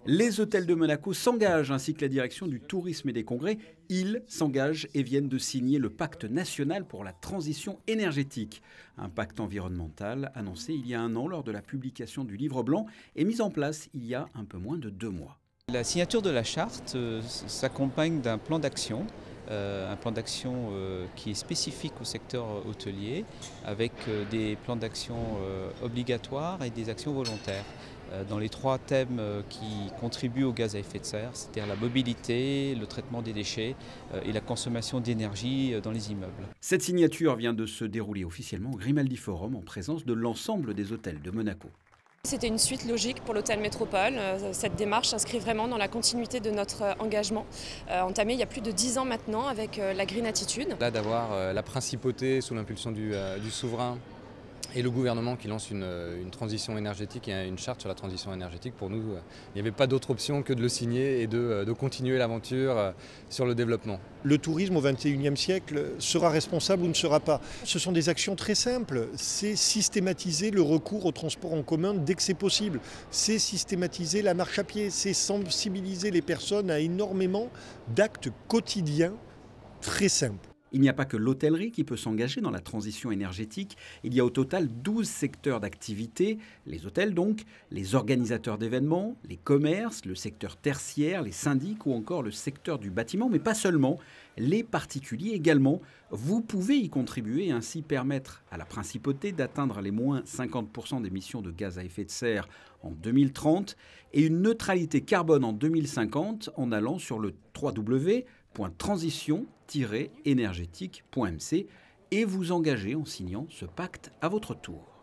Les hôtels de Monaco s'engagent, ainsi que la direction du tourisme et des congrès. Ils s'engagent et viennent de signer le pacte national pour la transition énergétique. Un pacte environnemental annoncé il y a un an lors de la publication du livre blanc et mis en place il y a un peu moins de 2 mois. La signature de la charte s'accompagne d'un plan d'action. Un plan d'action qui est spécifique au secteur hôtelier, avec des plans d'action obligatoires et des actions volontaires. Dans les 3 thèmes qui contribuent au gaz à effet de serre, c'est-à-dire la mobilité, le traitement des déchets et la consommation d'énergie dans les immeubles. Cette signature vient de se dérouler officiellement au Grimaldi Forum en présence de l'ensemble des hôtels de Monaco. C'était une suite logique pour l'hôtel Métropole. Cette démarche s'inscrit vraiment dans la continuité de notre engagement, entamé il y a plus de 10 ans maintenant avec la Green Attitude. Là, d'avoir la principauté sous l'impulsion du souverain et le gouvernement qui lance une transition énergétique et une charte sur la transition énergétique, pour nous, il n'y avait pas d'autre option que de le signer et de continuer l'aventure sur le développement. Le tourisme au XXIe siècle sera responsable ou ne sera pas. Ce sont des actions très simples. C'est systématiser le recours au transport en commun dès que c'est possible. C'est systématiser la marche à pied. C'est sensibiliser les personnes à énormément d'actes quotidiens très simples. Il n'y a pas que l'hôtellerie qui peut s'engager dans la transition énergétique. Il y a au total 12 secteurs d'activité. Les hôtels donc, les organisateurs d'événements, les commerces, le secteur tertiaire, les syndics ou encore le secteur du bâtiment, mais pas seulement. Les particuliers également. Vous pouvez y contribuer et ainsi permettre à la principauté d'atteindre les moins 50% d'émissions de gaz à effet de serre en 2030 et une neutralité carbone en 2050 en allant sur le www.transition-énergétique.mc et vous engager en signant ce pacte à votre tour.